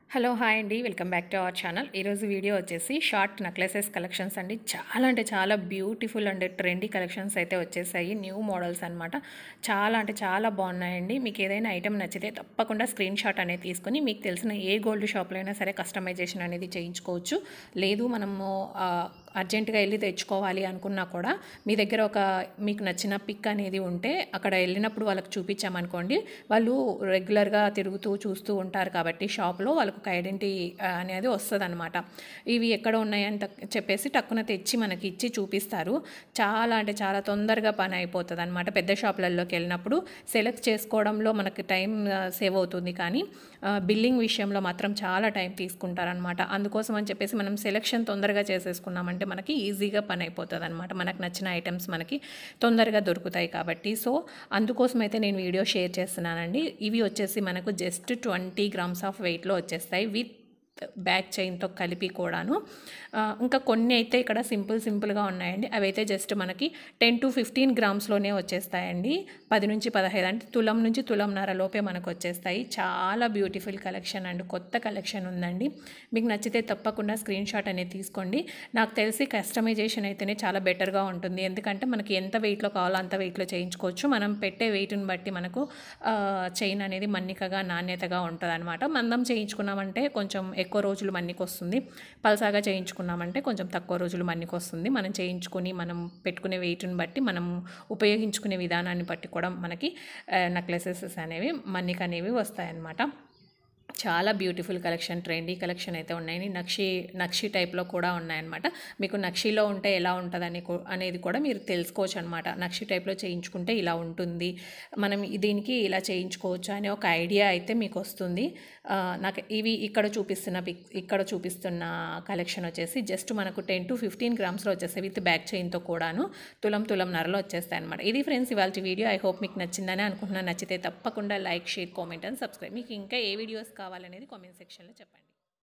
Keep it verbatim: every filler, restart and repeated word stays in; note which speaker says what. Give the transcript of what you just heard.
Speaker 1: Hello hi అండి welcome back to our channel. ఈరోజు video వచ్చేసి షార్ట్ నెక్లెసెస్ కలెక్షన్స్ అండి. చాలా అంటే చాలా బ్యూటిఫుల్ అండ్ ట్రెండీ కలెక్షన్స్ అయితే వచ్చేసాయి. న్యూ మోడల్స్ అనమాట. చాలా అంటే చాలా బాగున్నాయండి. మీకు ఏదైనా ఐటెం నచ్చితే తప్పకుండా స్క్రీన్ షాట్ అనేది తీసుకొని మీకు తెలిసిన ఏ గోల్డ్ షాప్లో అయినా సరే కస్టమైజేషన్ అనేది చేయించుకోవచ్చు. లేదు మనము అర్జెంటుగా వెళ్ళి తెచ్చుకోవాలి అనుకున్నా కూడా మీ దగ్గర ఒక మీకు నచ్చిన పిక్ అనేది ఉంటే అక్కడ వెళ్ళినప్పుడు వాళ్ళకి చూపించామనుకోండి, వాళ్ళు రెగ్యులర్గా తిరుగుతూ చూస్తూ ఉంటారు కాబట్టి షాప్లో వాళ్ళకు ఒక ఐడెంటిటీ అనేది వస్తుంది అనమాట. ఇవి ఎక్కడ ఉన్నాయని చెప్పేసి టక్కున తెచ్చి మనకి ఇచ్చి చూపిస్తారు. చాలా అంటే చాలా తొందరగా పని అయిపోతుంది అనమాట. పెద్ద షాపులలోకి వెళ్ళినప్పుడు సెలెక్ట్ చేసుకోవడంలో మనకి టైం సేవ్ అవుతుంది, కానీ బిల్లింగ్ విషయంలో మాత్రం చాలా టైం తీసుకుంటారనమాట. అందుకోసం అని చెప్పేసి మనం సెలెక్షన్ తొందరగా చేసేసుకున్నామంటే మనకి ఈజీగా పని అయిపోతుంది అనమాట. మనకు నచ్చిన ఐటమ్స్ మనకి తొందరగా దొరుకుతాయి కాబట్టి. సో అందుకోసం అయితే నేను వీడియో షేర్ చేస్తున్నానండి. ఇవి వచ్చేసి మనకు జస్ట్ ట్వంటీ గ్రామ్స్ ఆఫ్ వెయిట్లో వచ్చేస్తాయి విత్ బ్యాక్ చైన్తో కలిపి కూడాను. ఇంకా కొన్ని అయితే ఇక్కడ సింపుల్ సింపుల్గా ఉన్నాయండి. అవి అయితే జస్ట్ మనకి టెన్ టు ఫిఫ్టీన్ గ్రామ్స్లోనే వచ్చేస్తాయండి. పది నుంచి పదహైదు అంటే తులం నుంచి తులంన్నర లోపే మనకు వచ్చేస్తాయి. చాలా బ్యూటిఫుల్ కలెక్షన్ అండి. కొత్త కలెక్షన్ ఉందండి. మీకు నచ్చితే తప్పకుండా స్క్రీన్ షాట్ అనేది తీసుకోండి. నాకు తెలిసి కస్టమైజేషన్ అయితేనే చాలా బెటర్గా ఉంటుంది. ఎందుకంటే మనకి ఎంత వెయిట్లో కావాలో అంత వెయిట్లో చేయించుకోవచ్చు. మనం పెట్టే వెయిట్ని బట్టి మనకు చైన్ అనేది మన్నికగా నాణ్యతగా ఉంటుంది అనమాట. మందం చేయించుకున్నామంటే కొంచెం ఎక్కువ రోజులు మన్నికి వస్తుంది. పల్సాగా చేయించుకున్నామంటే కొంచెం తక్కువ రోజులు మన్నికి వస్తుంది. మనం చేయించుకొని మనం పెట్టుకునే వెయిట్ని బట్టి మనం ఉపయోగించుకునే విధానాన్ని బట్టి కూడా మనకి నెక్లెసెస్ అనేవి మన్నిక అనేవి వస్తాయన్నమాట. చాలా బ్యూటిఫుల్ కలెక్షన్, ట్రెండీ కలెక్షన్ అయితే ఉన్నాయండి. నక్షి నక్షి టైప్లో కూడా ఉన్నాయన్నమాట. మీకు నక్షిలో ఉంటే ఎలా ఉంటుందని అనేది కూడా మీరు తెలుసుకోవచ్చు అనమాట. నక్షి టైప్లో చేయించుకుంటే ఇలా ఉంటుంది, మనం దీనికి ఇలా చేయించుకోవచ్చు అనే ఒక ఐడియా అయితే మీకు వస్తుంది. నాకు ఇవి ఇక్కడ చూపిస్తున్న పిక్ ఇక్కడ చూపిస్తున్న కలెక్షన్ వచ్చేసి జస్ట్ మనకు టెన్ టు ఫిఫ్టీన్ గ్రామ్స్లో వచ్చేస్తాయి విత్ బ్యాక్ చైన్తో కూడాను. తులం తులంన్నరలో వచ్చేస్తాయి అనమాట. ఇది ఫ్రెండ్స్ ఇవాళ వీడియో. ఐ హోప్ మీకు నచ్చిందని అనుకుంటున్నాను. నచ్చితే తప్పకుండా like, share, comment and subscribe. మీకు ఇంకా ఏ వీడియోస్ కావాలనేది కామెంట్ సెక్షన్లో చెప్పండి.